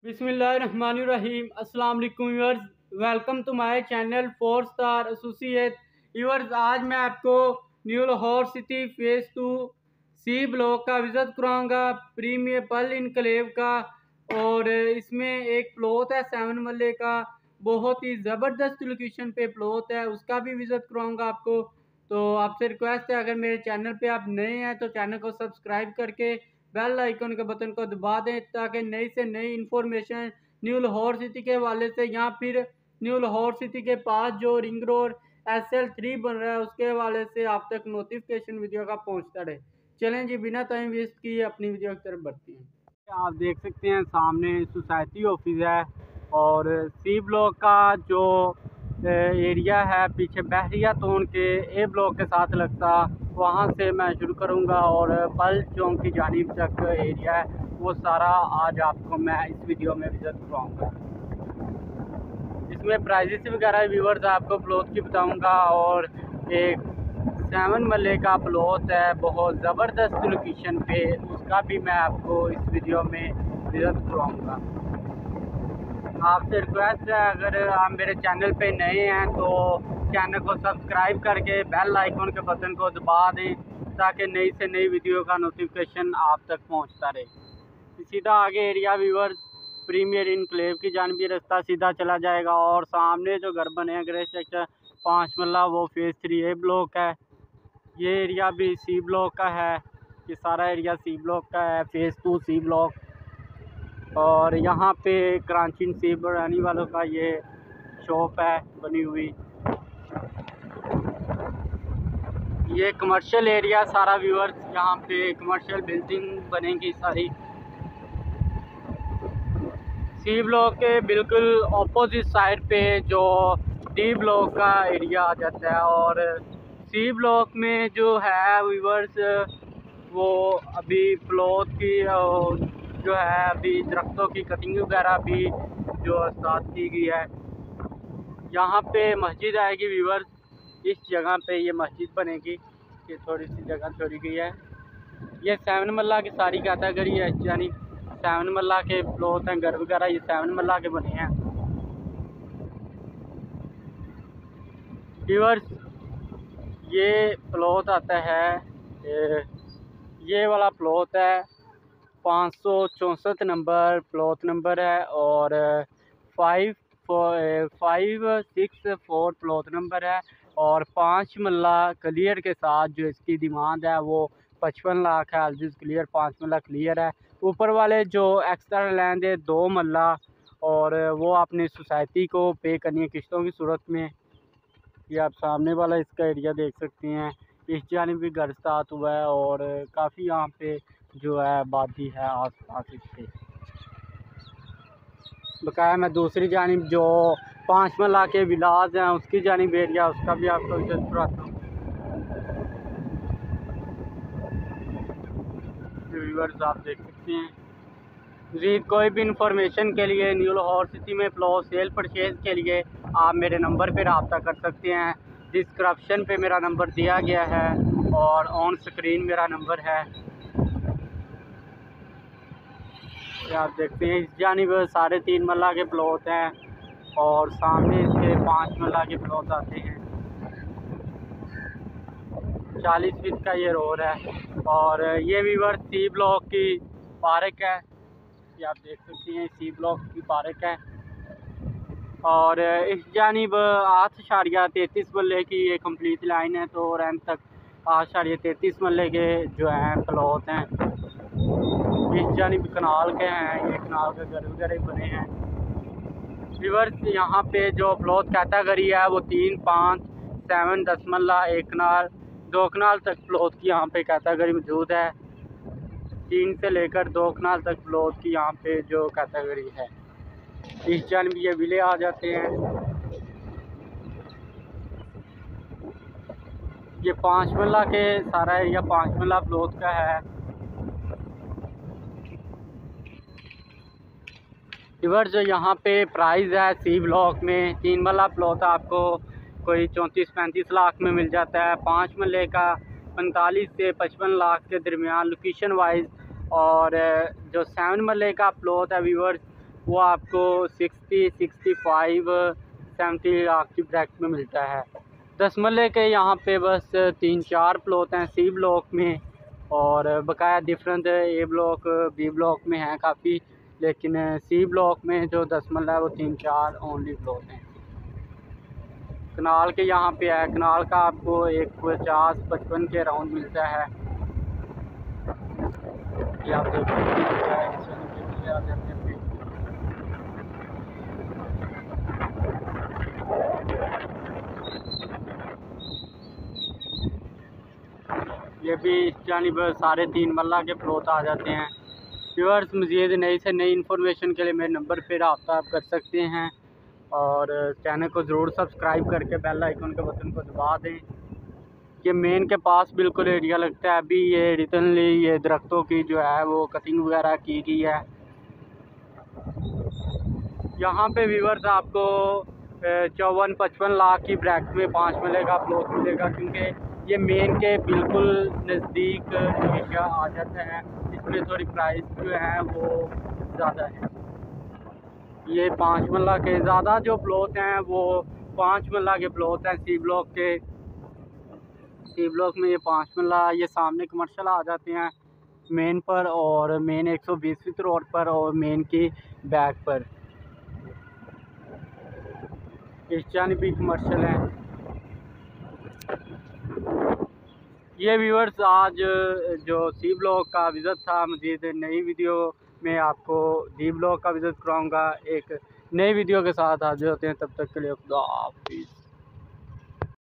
बिस्मिल्लाहिर्रहमानिर्रहीम। अस्सलाम वालेकुम viewers, welcome to my channel 4 star associate. Viewers, आज मैं आपको new Lahore city phase 2 C block का विज़िट कराऊंगा, प्रीमियर पल इनक्लेव का। और इसमें एक प्लॉट है 7 मरले का, बहुत ही ज़बरदस्त लोकेशन पे प्लॉट है, उसका भी विज़िट कराऊंगा आपको। तो आपसे रिक्वेस्ट है, अगर मेरे चैनल पे आप नए हैं तो चैनल को सब्सक्राइब करके बेल आइकन के बटन को दबा दें, ताकि नई से नई इंफॉर्मेशन न्यू लाहौर सिटी के हवाले से या फिर न्यू लाहौर सिटी के पास जो रिंग रोड SL3 बन रहा है उसके हवाले से आप तक नोटिफिकेशन वीडियो का पहुंचता रहे। चलें जी, बिना टाइम वेस्ट किए अपनी वीडियो की तरफ बढ़ती हैं। आप देख सकते हैं सामने सोसाइटी ऑफिस है और सी ब्लॉक का जो एरिया है पीछे बहरिया तोन के ए ब्लॉक के साथ लगता, वहाँ से मैं शुरू करूँगा और पल चौक की जानिब तक एरिया है वो सारा आज आपको मैं इस वीडियो में विजिट करवाऊँगा। इसमें प्राइजेस वगैरह व्यूअर्स आपको प्लॉट की बताऊँगा और एक 7 मरले का प्लॉट है बहुत ज़बरदस्त लोकेशन पे, उसका भी मैं आपको इस वीडियो में विजिट करवाऊँगा। आपसे रिक्वेस्ट है, अगर आप मेरे चैनल पे नए हैं तो चैनल को सब्सक्राइब करके बेल आइकन के बटन को दबा दें, ताकि नई से नई वीडियो का नोटिफिकेशन आप तक पहुंचता रहे। सीधा आगे एरिया व्यूअर्स प्रीमियर इनक्लेव की जानबी रास्ता सीधा चला जाएगा और सामने जो घर बने हैं ग्रे स्ट्रक्चर 5 मरला वो फेज़ 3A ब्लॉक है। ये एरिया भी सी ब्लॉक का है, ये सारा एरिया सी ब्लॉक का है, फेज़ 2 सी ब्लॉक। और यहाँ पे कराची नसीब रहने वालों का ये शॉप है बनी हुई। ये कमर्शियल एरिया सारा व्यूअर्स, यहाँ पे कमर्शियल बिल्डिंग बनेगी सारी। सी ब्लॉक के बिल्कुल ऑपोजिट साइड पे जो डी ब्लॉक का एरिया आ जाता है। और सी ब्लॉक में जो है व्यूअर्स वो अभी प्लॉट की जो है अभी दरख्तों की कटिंग वगैरह भी जो स्टार्ट की गई है। यहाँ पे मस्जिद आएगी व्यूअर्स, इस जगह पे ये मस्जिद बनेगी, ये थोड़ी सी जगह छोड़ी गई है। ये 7 मरला की सारी कैटेगरी है, यानी 7 मरला के प्लॉट हैं, घर वगैरह ये 7 मरला के बने हैं व्यूअर्स। ये प्लॉट आता है, ये वाला प्लॉट है 564 नंबर प्लॉट नंबर है और 564 प्लॉट नंबर है। और 5 मरला क्लियर के साथ जो इसकी डिमांड है वो 55 लाख है। अलजिज क्लियर 5 मरला क्लियर है। ऊपर वाले जो एक्स्ट्रा लैंड है 2 मरला, और वो आपने सोसाइटी को पे करनी है किस्तों की सूरत में। ये आप सामने वाला इसका एरिया देख सकते हैं, इस जानिब भी घर स्टार्ट हुआ है और काफ़ी यहाँ पे जो है आबादी है आस पास इसके। बकाया मैं दूसरी जानिब जो 5 मरला के विलाज हैं उसकी जानिब एरिया, उसका भी आपको विजिट कराता हूँ। व्यूअर्स आप देख सकते हैं। जी, कोई भी इंफॉर्मेशन के लिए न्यू लाहौर सिटी में प्लॉट सेल परचेज़ के लिए आप मेरे नंबर पर रब्ता कर सकते हैं। डिस्क्रिप्शन पे मेरा नंबर दिया गया है और ऑन स्क्रीन मेरा नंबर है। आप देखते हैं इस जानिब 3.5 मरला के प्लॉट हैं और सामने इसके 5 मरला के प्लॉट आते हैं। 40 फीट का ये रोड है और ये व्यूअर्स सी ब्लॉक की पार्क है, ये आप देख सकते हैं सी ब्लॉक की पार्क है। और इस जानिब 8.33 मरले की ये कंप्लीट लाइन है, तो रैम तक 8.33 मरले के जो हैं प्लॉट हैं। इस जानिब कनाल के हैं, ये कनाल के घर वगैरह बने हैं व्यूअर्स। यहाँ पे जो प्लॉट कैटेगरी है वो 3, 5, 7, 10 मरला, 1 कनाल, 2 कनाल तक प्लॉट की यहाँ पे कैटेगरी मौजूद है। 3 से लेकर 2 कनाल तक प्लॉट की यहाँ पे जो कैटेगरी है। इस जानिब ये विले आ जाते हैं। ये 5 मरला के सारा एरिया 5 मरला प्लॉट का है व्यूअर्स। जो यहाँ पे प्राइस है सी ब्लॉक में 3 मरला प्लॉट आपको कोई 34-35 लाख में मिल जाता है। 5 मरले का 45 से 55 लाख के दरमियान लोकेशन वाइज। और जो 7 मरले का प्लॉट है व्यूअर्स वो आपको 60, 65, 70 लाख की ब्रैकेट में मिलता है। 10 मरले के यहाँ पे बस 3-4 प्लॉट हैं सी ब्लॉक में, और बकाया different A block B block में हैं काफ़ी, लेकिन सी ब्लॉक में जो 10 मरला है वो 3-4 ओनली प्लॉट हैं। कनाल के यहाँ पे है, कनाल का आपको 50-55 के अराउंड मिलता है। ये आप देख सकते हैं। ये भी इस जानिब सारे 3 मरला के प्लॉट आ जाते हैं। व्यूअर्स, मज़ीद नई से नई इन्फॉर्मेशन के लिए मेरे नंबर पर रब्ता आप कर सकते हैं, और चैनल को ज़रूर सब्सक्राइब करके बेल आइकन के बटन को दबा दें। ये मेन के पास बिल्कुल एरिया लगता है। अभी ये रिसेंटली ये दरख्तों की जो है वो कटिंग वगैरह की गई है। यहाँ पे व्यूअर्स आपको 54-55 लाख की ब्रैकेट में 5 मिलेगा, प्लॉट मिलेगा, क्योंकि ये मेन के बिल्कुल नज़दीक एरिया आ जाता है। इसमें थोड़ी प्राइस जो है वो ज़्यादा है। ये 5 मरला के ज़्यादा जो प्लॉट हैं वो 5 मरला के प्लॉट हैं सी ब्लॉक के। सी ब्लॉक में ये 5 मरला, ये सामने कमर्शियल आ जाते हैं मेन पर, और मेन 120 फीट रोड पर, और मेन की बैक पर इस जानिब भी कमर्शियल हैं। ये व्यूअर्स आज जो सी ब्लॉक का विज़िट था, मज़ीद नई वीडियो में आपको डी ब्लॉक का विज़िट कराऊंगा। एक नई वीडियो के साथ हाजिर होते हैं, तब तक के लिए खुदा हाफिज़।